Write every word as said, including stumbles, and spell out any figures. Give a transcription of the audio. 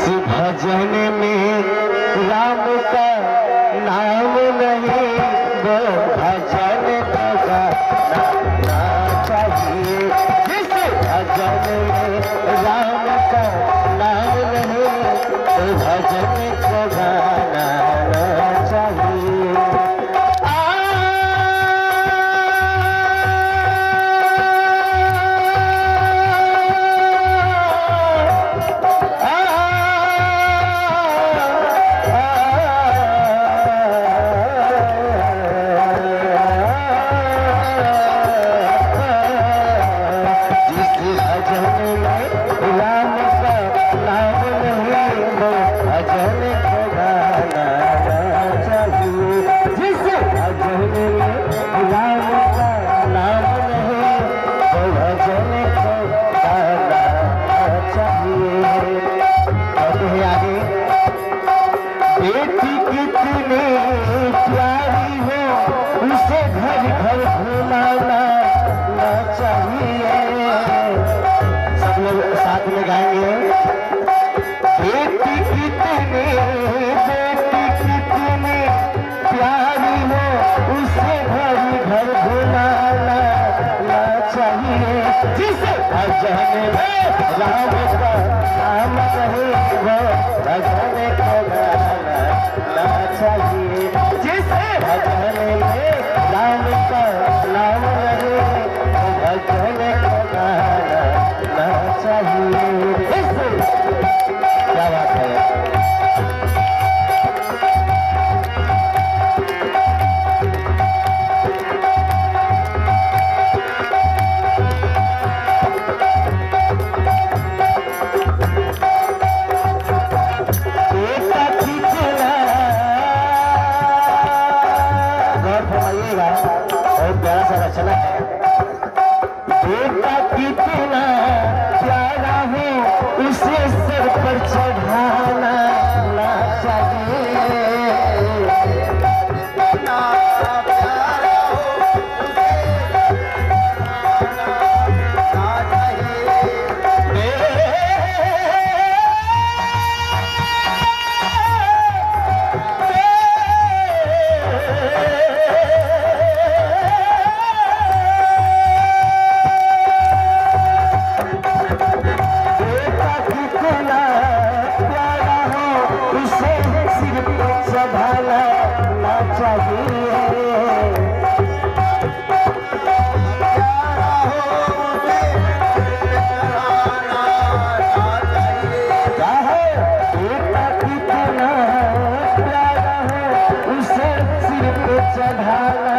भजन में राम का नाम नहीं, वो भजन को गाना चाहिए। जिस भजन में राम का नाम नहीं, वो भजन को गाना चाहिए। बेटी कितनी प्यारी हो, उसे घर घर घुमाना ना चाहिए। सब लोग साथ में गाएंगे। बेटी कितनी बेटी कितनी प्यारी हो, उसे घर घर घुमाना ना चाहिए। जिसे भजन में राम का नाम नहीं, वो भजन को गाना ना चाहिए। जिसे भजन में राम का नाम नहीं, वो भजन को गाना ना चाहिए। क्या बात है। बहुत प्यारा सा रचना है। बेटा कितना प्यारा हो, उसे सर पर चढ़ाना ना चाहिए। संभाला ना चाहिए। क्या है बेटा कितना प्यारा हो, उसे सिर पे चढ़ाना